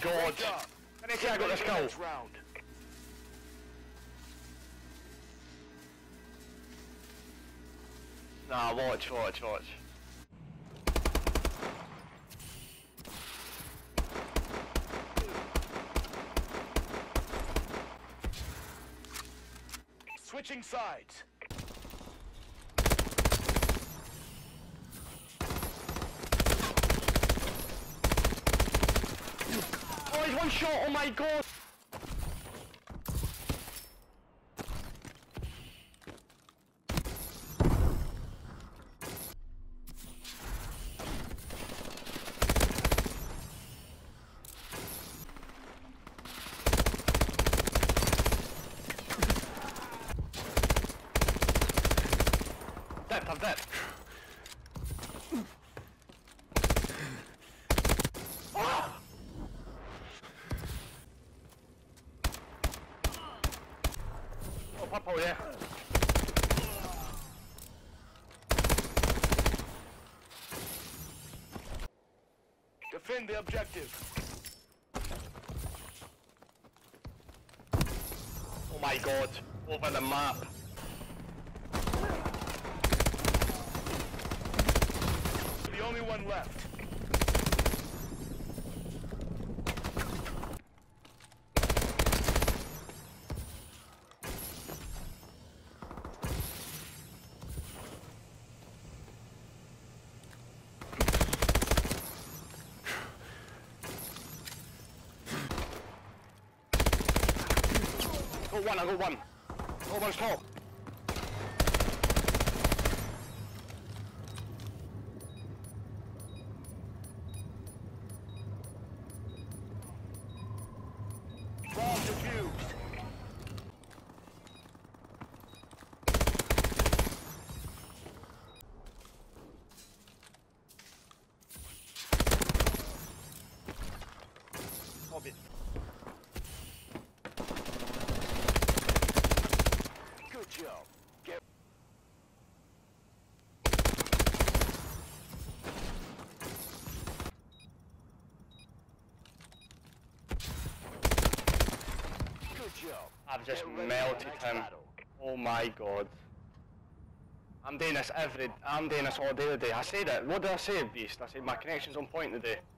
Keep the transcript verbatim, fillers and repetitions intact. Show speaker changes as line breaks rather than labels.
god! Can I say I got this kill? Nah, watch, watch, watch.
Switching sides.
Oh, he's one shot, oh my god! Dead, I'm dead. Oh! Oh, purple, yeah.
Defend the objective.
Oh my god, over the map.
The only one left.
I got one, I got one. I got one's top.
Bomb defused.
Obvious.
Good job. Get Good job.
I've just
Get ready for
melted
the next
him.
battle.
Oh my god. I'm doing this every, I'm doing this all day today. I said it, what did I say, Beast? I said my connection's on point today.